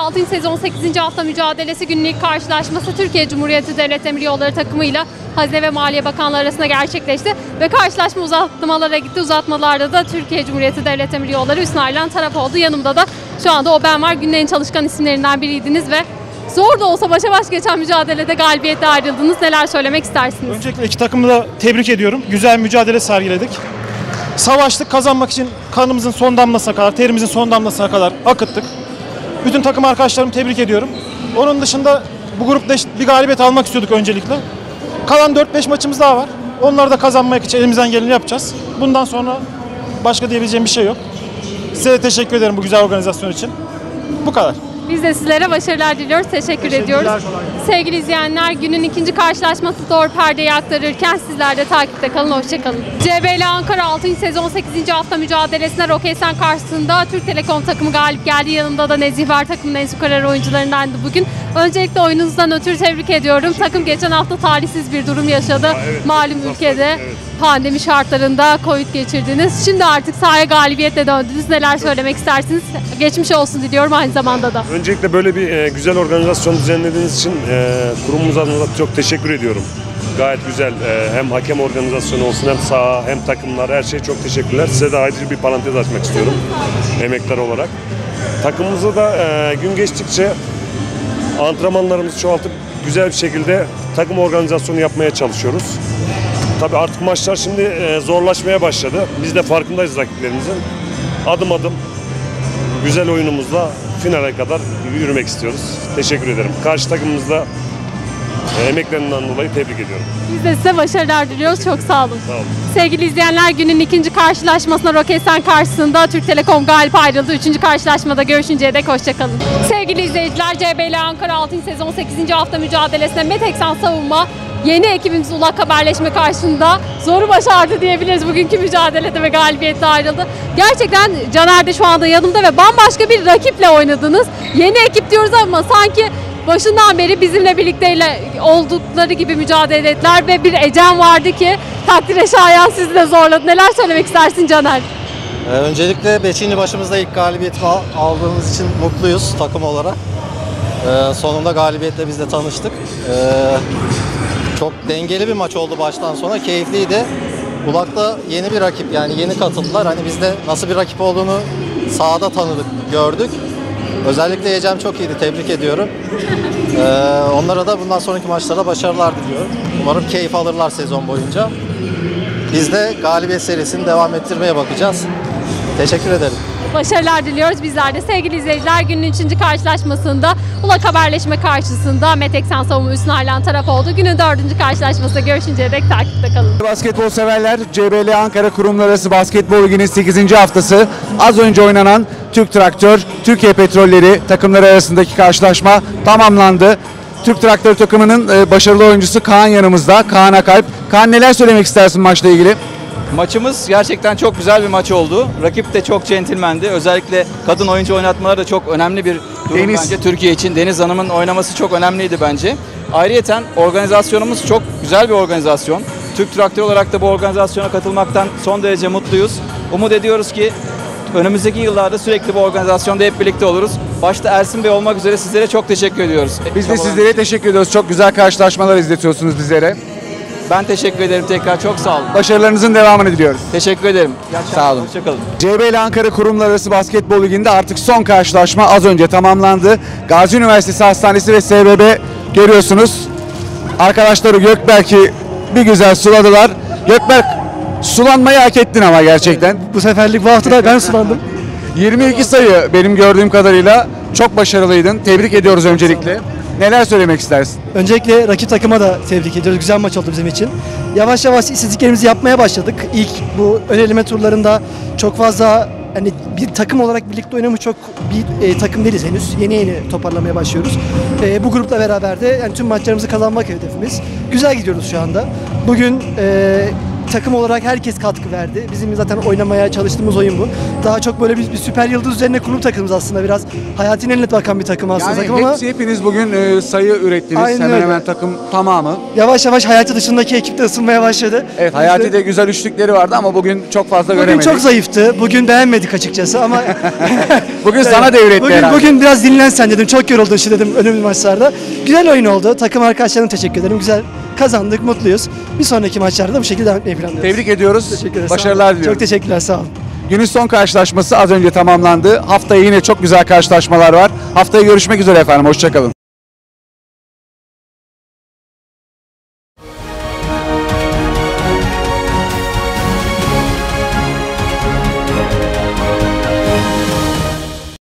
6. sezon 8. hafta mücadelesi günün ilk karşılaşması Türkiye Cumhuriyeti Devlet Demiryolları takımıyla Hazine ve Maliye Bakanlığı arasında gerçekleşti. Ve karşılaşma uzatmalara gitti. Uzatmalarda da Türkiye Cumhuriyeti Devlet Demiryolları üstüne ayrılan taraf oldu. Yanımda da şu anda o ben var. Günün en çalışkan isimlerinden biriydiniz ve zor da olsa başa baş geçen mücadelede galibiyetle ayrıldınız. Neler söylemek istersiniz? Öncelikle iki takımı da tebrik ediyorum. Güzel mücadele sergiledik. Savaştık, kazanmak için kanımızın son damlasına kadar, terimizin son damlasına kadar akıttık. Bütün takım arkadaşlarımı tebrik ediyorum. Onun dışında bu grupta bir galibiyet almak istiyorduk öncelikle. Kalan 4-5 maçımız daha var. Onları da kazanmak için elimizden geleni yapacağız. Bundan sonra başka diyebileceğim bir şey yok. Size de teşekkür ederim bu güzel organizasyon için. Bu kadar. Biz de sizlere başarılar diliyoruz. Teşekkür ediyoruz. Sevgili izleyenler, günün ikinci karşılaşması Doğru Perde'yi aktarırken sizler de takipte kalın. Hoşçakalın. CBL Ankara 6. sezon 8. hafta mücadelesinde Roketsan karşısında Türk Telekom takımı galip geldi. Yanımda da Nezih var, takımın en skorer oyuncularındandı bugün. Öncelikle oyununuzdan ötürü tebrik ediyorum. Takım geçen hafta talihsiz bir durum yaşadı. Evet, malum ülkede pandemi şartlarında Covid geçirdiniz. Şimdi artık sahaya galibiyetle döndünüz. Neler söylemek istersiniz? Geçmiş olsun diliyorum aynı zamanda da. Öncelikle böyle bir güzel organizasyon düzenlediğiniz için kurumumuz adına çok teşekkür ediyorum. Gayet güzel. Hem hakem organizasyonu olsun, hem saha, hem takımlar, her şey çok teşekkürler. Size de ayrıca bir parantez açmak istiyorum emektar olarak. Takımımızda da gün geçtikçe antrenmanlarımızı çoğaltıp güzel bir şekilde takım organizasyonu yapmaya çalışıyoruz. Tabii artık maçlar şimdi zorlaşmaya başladı. Biz de farkındayız rakiplerimizin. Adım adım güzel oyunumuzla finale kadar yürümek istiyoruz. Teşekkür ederim. Karşı takımımızda emeklerinden dolayı tebrik ediyorum. Biz de size başarılar diliyoruz. Çok sağ olun. Sağ olun. Sevgili izleyenler, günün ikinci karşılaşmasına Roketsan karşısında Türk Telekom galip ayrıldı. Üçüncü karşılaşmada görüşünceye dek hoşçakalın. Sevgili izleyiciler, CBL Ankara 6. sezon 8. hafta mücadelesinde Meteksan Savunma yeni ekibimiz Ulak Haberleşme karşısında zoru başardı diyebiliriz bugünkü mücadelede ve galibiyetle ayrıldı. Gerçekten Caner de şu anda yanımda ve bambaşka bir rakiple oynadınız. Yeni ekip diyoruz ama sanki başından beri bizimle birlikte oldukları gibi mücadele ettiler ve bir Ecem vardı ki takdire şayan sizi de zorladı. Neler söylemek istersin Caner? Öncelikle Beşinci başımızda ilk galibiyeti aldığımız için mutluyuz takım olarak. Sonunda galibiyetle biz de tanıştık. Çok dengeli bir maç oldu baştan sona, keyifliydi. Ulak'ta yeni bir rakip, yani yeni katıldılar. Hani biz de nasıl bir rakip olduğunu sahada tanıdık, gördük. Özellikle Ecem çok iyiydi, tebrik ediyorum. Onlara da bundan sonraki maçlarda başarılar diliyorum. Umarım keyif alırlar sezon boyunca. Biz de galibiyet serisini devam ettirmeye bakacağız. Teşekkür ederim. Başarılar diliyoruz bizler de. Sevgili izleyiciler, günün 3. karşılaşmasında Ulak Haberleşme karşısında Meteksan Savunma üstüne ayrılan taraf oldu. Günün 4. karşılaşmasında görüşünceye dek takipte kalın. Basketbol severler, CBL Ankara Kurumlar Arası Basketbol Ligi'nin 8. haftası az önce oynanan Türk Traktör, Türkiye Petrolleri takımları arasındaki karşılaşma tamamlandı. Türk Traktör takımının başarılı oyuncusu Kaan yanımızda. Kaan Akalp. Kaan, neler söylemek istersin maçla ilgili? Maçımız gerçekten çok güzel bir maç oldu. Rakip de çok centilmendi. Özellikle kadın oyuncu oynatmaları da çok önemli bir durum bence Türkiye için. Deniz Hanım'ın oynaması çok önemliydi bence. Ayrıyeten organizasyonumuz çok güzel bir organizasyon. Türk Traktör olarak da bu organizasyona katılmaktan son derece mutluyuz. Umut ediyoruz ki önümüzdeki yıllarda sürekli bu organizasyonda hep birlikte oluruz. Başta Ersin Bey olmak üzere sizlere çok teşekkür ediyoruz. Biz de sizlere teşekkür ediyoruz. Çok güzel karşılaşmalar izletiyorsunuz bizlere. Ben teşekkür ederim tekrar. Çok sağ olun. Başarılarınızın devamını diliyoruz. Teşekkür ederim. Sağ olun. Hoşçakalın. CBL Ankara Kurumlar Arası Basketbol Ligi'nde artık son karşılaşma az önce tamamlandı. Gazi Üniversitesi Hastanesi ve SBB görüyorsunuz. Arkadaşları Gökberk'i bir güzel suladılar. Gökberk, sulanmayı hak ettin ama gerçekten. Bu seferlik bu hafta da ben sulandım. 22 sayı benim gördüğüm kadarıyla, çok başarılıydın. Tebrik ediyoruz öncelikle. Neler söylemek istersin? Öncelikle rakip takıma da tebrik ediyoruz. Güzel maç oldu bizim için. Yavaş yavaş istediklerimizi yapmaya başladık. İlk bu ön eleme turlarında çok fazla hani bir takım olarak birlikte oynamış çok bir takım değiliz henüz. Yeni toparlamaya başlıyoruz. Bu grupla beraber de yani tüm maçlarımızı kazanmak hedefimiz. Güzel gidiyoruz şu anda. Bugün takım olarak herkes katkı verdi. Bizim zaten oynamaya çalıştığımız oyun bu. Daha çok böyle bir süper yıldız üzerine kurulu takımız aslında. Biraz hayatın eline bakan bir takım aslında. Yani takım ama hepiniz bugün sayı ürettiniz. Aynen Hemen öyle. hemen takım tamamı. yavaş yavaş Hayati dışındaki ekip de ısınmaya başladı. Evet, Hayati de güzel üçlükleri vardı ama bugün çok fazla Bugün göremedik. çok zayıftı. Bugün beğenmedik açıkçası ama Bugün sana devretti herhalde. bugün biraz dinlen sen dedim. Çok yoruldun şu dedim önemli maçlarda. Güzel oyun oldu. Takım arkadaşlarına teşekkür ederim. Güzel kazandık, mutluyuz. Bir sonraki maçlarda da bu şekilde devam etmeyi planlıyoruz. Tebrik ediyoruz. Teşekkür ederiz. Sağ Başarılar olun. diliyorum. Çok teşekkürler. Sağ olun. Günün son karşılaşması az önce tamamlandı. Haftaya yine çok güzel karşılaşmalar var. Haftaya görüşmek üzere efendim. Hoşçakalın.